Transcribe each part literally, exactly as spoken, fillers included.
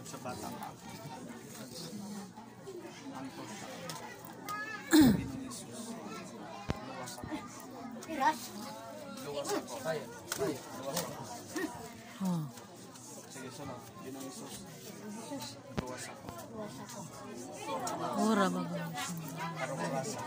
Sulat sa batang ako. Antos siya. Ginong Isus. Luwas ako. Iras? Luwas ako. Kaya. Kaya. Luwas ako. Oh. Sige, sunod. Ginong Isus. Luwas ako. Luwas ako. Ora bagus. Karong oras ako.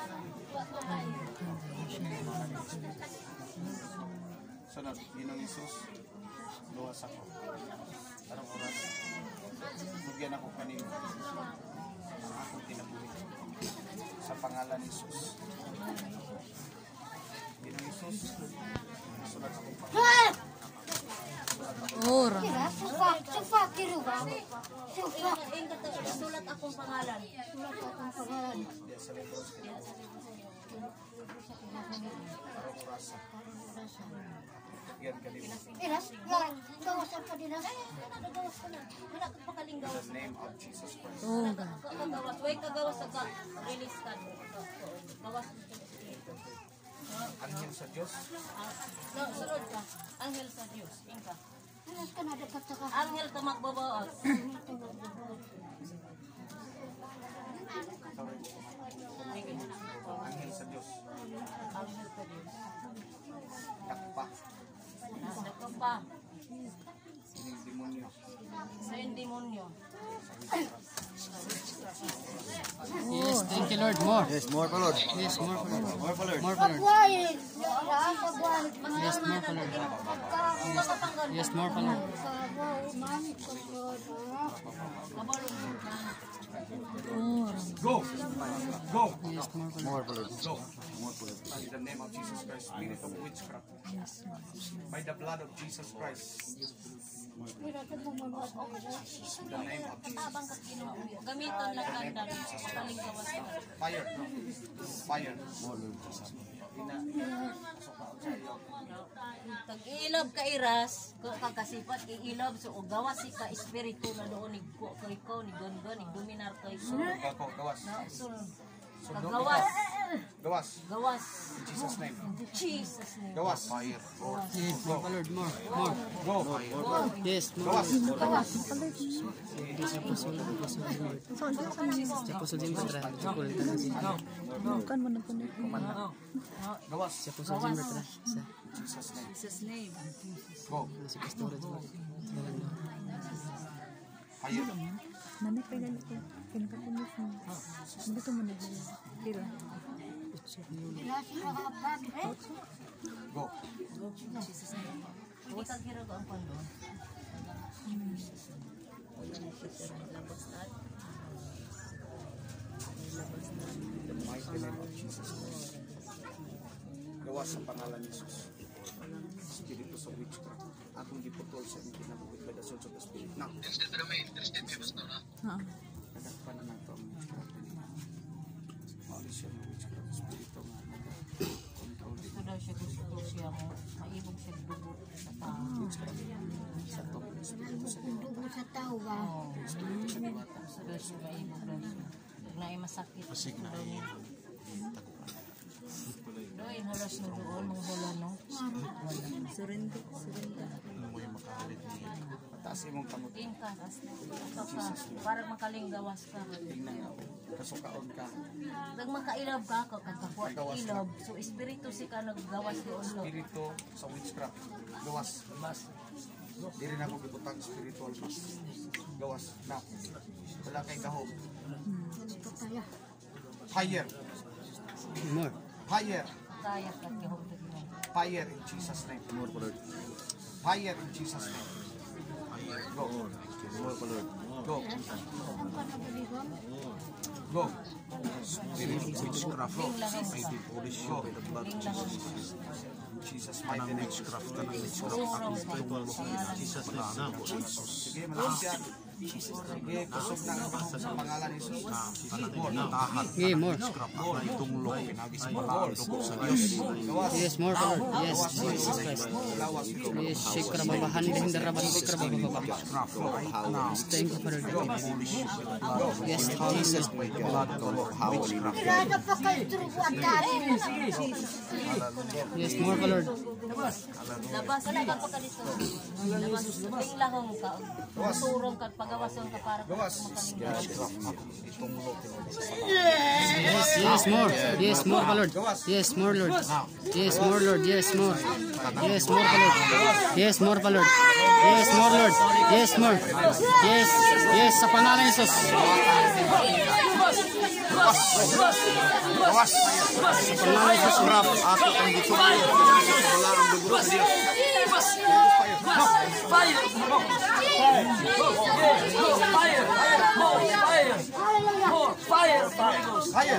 Sunod. Ginong Isus. Luwas ako. Karong oras. Bugyan ako kanino. Ang akong tinabuhi. Sa pangalan ni Jesus. Ginong Isus. Sulat akong pangalan. Ora. Sufa, sufa, kiruba. Sufa. Sulat akong pangalan. Sulat akong pangalan. Dia sa libros kinabuhi. Karong oras ako. Bugyan kanino. Iras? Yan. Gawasan pa din. Nagawas ko na. Wala ka pakaling In gawas. the name of Jesus Christ. Oh, God. Kagawas. Way kagawas sa ka-release ka. Gawas. Anghel sa Diyos. No, sunod ka. Anghel sa Diyos. Inka. Iras ka na dapat sa ka. Anghel ka magbabaot. Anghel sa Diyos. Anghel sa Diyos. Takpa. Nasa ka pa. Sining demonyo. Sa yung demonyo. Yes, thank you, Lord. More. Yes, more pa, Lord. Yes, more for Lord. More pa, Lord. More for Lord. Pagwain. Iras, pagwain. Yes, more for Lord. Yes, more for Lord. Pagwain, mami, pagwain. Kabalong ka. Ora. Go! Go! Yes, more for Lord. More pa, Lord. Go! In the name of Jesus Christ, spirit of witchcraft. By the blood of Jesus Christ. Iras, pagwain. In the name of Jesus. Abang ka kinuha. Gamitan lang ang dami. Pakaling gawas ka. Fire. Fire. Ina. Tag-iilab ka iras, kung kagasipat, iilab, so o gawas si ka espiritu na doon ni ko ikaw, ni Gongon, ni Dominar kay so. Ako, gawas. Na, so, Sundo kagawas, Gawas. gawas, In Jesus' name. Jesus name. Gawas. Fire. Yes, more for Lord. More. More. Go. Yes, more. Gawas. Yes, apostle, apostle. Apostle Jim Bertra. Chukul ka na siya. Bukan mo na po na. Gawas. Si Apostle Jim Bertra. Sa In Jesus' name. Jesus name. Go. si Pastor Jim. Fire. Mami, pailan ko. Pinakapulis mo. Dito mo na dyan. Pila. Iras, iras, Go. Jesus name. Hindi ka gira ko ang kondo. Labas na. In the mighty name of Jesus Christ. Gawas sa pangalan ni Jesus. Espiritu sa witchcraft. Akong giputol sa inyong kinabuhi by the source of the Spirit. Now. Ha. Nagakpan na nato ang witchcraft. Maalis siya ng witchcraft. Espiritu nga. Control din. Gusto daw siya, gusto siya mo. Maibog siya dugo sa tao. Witchcraft. Sa to. Espiritu sa diwata. dugo sa tao ba? Espiritu sa diwata. Gusto daw siya, maibog daw siya. Huwag na ay masakit. Pasig na ay. Doy, halos na doon, mga hula, no? Surrender. Surrender. Pataas imong kamot. Inka, ito ka, para makaling gawas ka. Tingnan nga. Kasukaon ka. Nag makailaw ka, kakakuha ka ilaw. So, espiritu si ka naggawas doon. no? Espiritu sa witchcraft. Gawas. Gawas. Di rin ako gibutang spiritual. Gawas. Now. Wala kay kahog. Ito kaya. Fire. More. Fire. Kaya ka, kihog na ginawa. Fire in Jesus' name. More pa, Lord. Fire in Jesus' name. Go. More pa, Lord. Go. Ang panabiligam. Go. Spirit of witchcraft. I demolish you by the blood of Jesus Christ. In Jesus' mighty name. Witchcraft ka ng witchcraft. Akong tumulong in Jesus' name. Sige, malakas yan. Sige, kusog na sa pangalan ni Jesus. Tahan. Okay, more. Witchcraft. Akong itulong. Pinagis balaan. Dugo sa Diyos. Gawas. Yes, more for Lord. Yes, Jesus Christ. Lawas. Yes, shikra babahan din daraban shikra bababa. Witchcraft. Right now. Thank you for Lord. Demolish you by the blood of Yes, Jesus. By the blood of Witchcraft. Irada pa kayo trugo at dati. yes, more for Lord. Labas na ka pa ka dito. Labas. Ring lahong ka. Turong ka pagawason ka para Gawas. Yes, yes, more. Yes, more, pa, Lord. Yes, more, Lord. Yes, more, Lord. Yes, more. Yes, more, pa, Lord. Yes, more, pa, Lord. Yes, more, Lord. Yes, more. Yes, yes, sa pangalan ni Jesus. Gawas. Gawas. Sa pangalan ni Jesus. Rap, ako ang gusto ko. Wala ang dugo sa Diyos. Fire.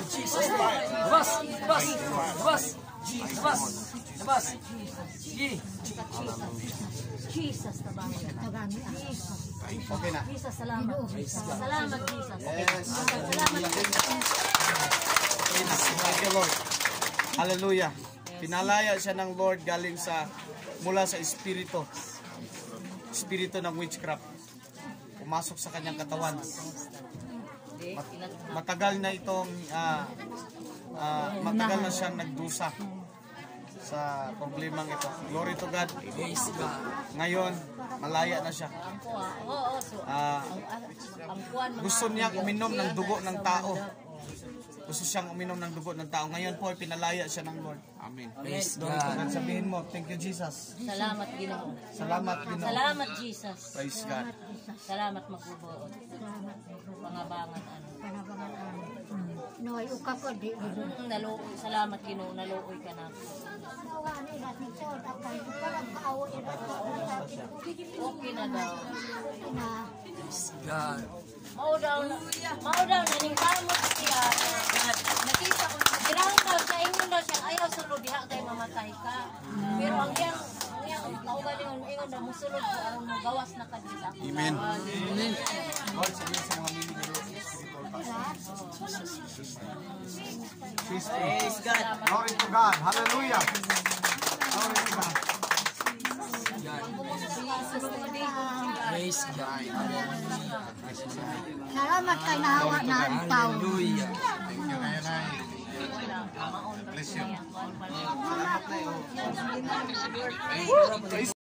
Jesus tabangin. Tagami ah. Okay na. Jesus salamat. Salamat Jesus. Yes. Salamat Jesus. Thank you, Lord. Hallelujah. Pinalaya siya ng Lord galing sa mula sa espiritu. Espiritu ng witchcraft. Pumasok sa kanyang katawan. Mat- matagal na itong ah, ah, matagal na siyang nagdusa sa problemang ito. Glory to God. Ngayon, malaya na siya. Oo, so Ah, ang kuan mga gusto niya uminom ng dugo ng tao. Gusto siyang uminom ng dugo ng tao. Ngayon po, ay pinalaya siya ng Lord. Amen. God, sabihin mo, thank you, Jesus. salamat Ginoo. Salamat, Ginoo. Salamat Jesus. Praise God. Salamat magbubuot. Pangabangan ano. Panabangan ano. Noy uka ko di. Mm, Naluoy, salamat Ginoo, naluoy ka na. Nawa nila ni Sol akay parang kaawa ila ko. Okay na daw. Na Mao daw, mao daw naningkamot siya. Nakita ko, girahan daw siya, ingon daw siya, ayaw sulod diha kay mamatay ka. Pero ang iyang, ang iyang kaugalingon, ingon daw, musulod ko, aron mo gawas na ka dito. Amen. Amen. Lord, sabihin sa mga mili ng Praise God. Glory to God. Hallelujah. Glory to God. Praise God. salamat kay nahawa na ang tao. Maon ba siya?